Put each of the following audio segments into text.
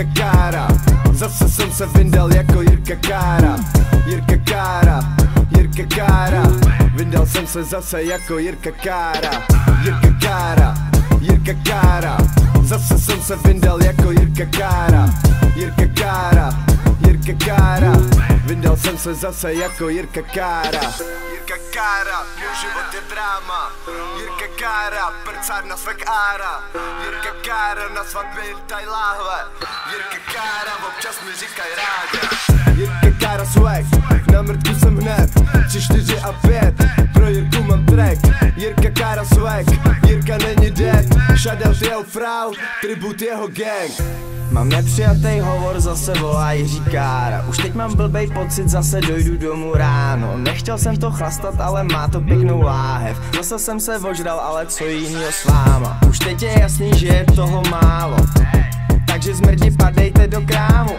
Jirka Kára. Zase jsem se vyndal jako Jirka Kára. Jirka Kára, Jirka Kára. Vyndal jsem se zase jako Jirka Kára. Jirka Kára, Jirka Kára. Zase jsem se vyndal jako Jirka Kára. Jirka Kára, Jirka Kára. Vyndal jsem se zase jako Jirka Kára. Jirka Kára, můj život je dráma. Jirka Kára, prcárna svek ára. Jirka Kára, na svatbě taj láhve. Jirka Kára, občas mi říkaj ráda. Jirka Kára swag, na mrtku jsem hned. 3, 4 a 5, pro Jirku mám track. Jirka Kára swag, Jirka není dead. Shoutout jeho frau, tribut jeho gang. Mám nepřijatý hovor, zase volá Jiří Kára. Už teď mám blbej pocit, zase dojdu domů ráno. Nechtěl jsem to chlastat, ale má to pěknou láhev. Zase jsem se ožral, ale co jinýho s váma. Už teď je jasný, že je toho málo. Takže zmrdi padejte do krámu.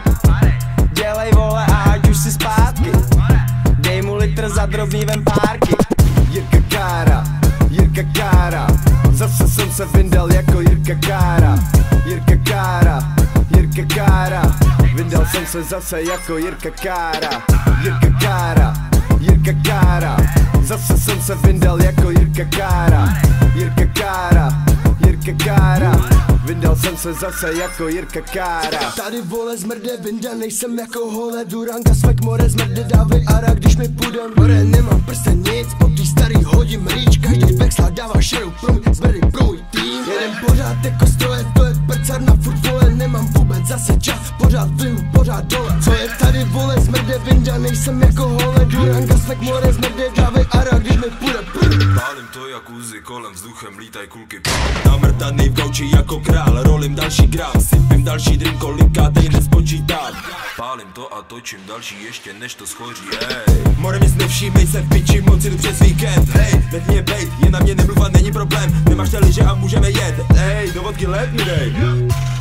Dělej vole a ať už si zpátky. Dej mu litr za drobný vempárky. Jirka Kára, Jirka Kára. Zase jsem se vyndal jako Jirka Kára. Jirka Kára, Jirka Kára. Vyndal jsem se zase jako Jirka Kára. Jirka Kára, Jirka Kára. Zase jsem se vyndal jako Jirka Kára. Jirka Kára, Jirka Kára. Vyndal jsem se zase jako Jirka Kára. Tady vole zmrde, vyndanej jsem jako hole Duranga, svek more, zmrde dávej ara, když mi půjdem more. Nemám prsten nic, po tý starý hodím rýč. Každý vexla dává šerou pro můj zmrdy, pro můj tým. Jedem pořád jako stroje, to je prcarna, furt vole. Nemám vůbec zase čas, pořád vlivu, pořád dole. Co je tady vole zmrde, vyndanej jsem jako hole Duranga, svek more, zmrde dávej ara, když mi půjdem. Pálím to jak úzy, kolem vzduchem lítaj kulky. Namrtaný v gauči jako král, rolím další gram, sypím další drink, kolikátej nespočítám. Pálím to a točím další ještě než to schoří, hej. More nic nevšímej se v piči, moc jdu přes víkend, hej. Nech mě bejt, je na mě nemluvat, není problém. Nemáš ty liže a můžeme jet, hej. Do vodky let mi dej.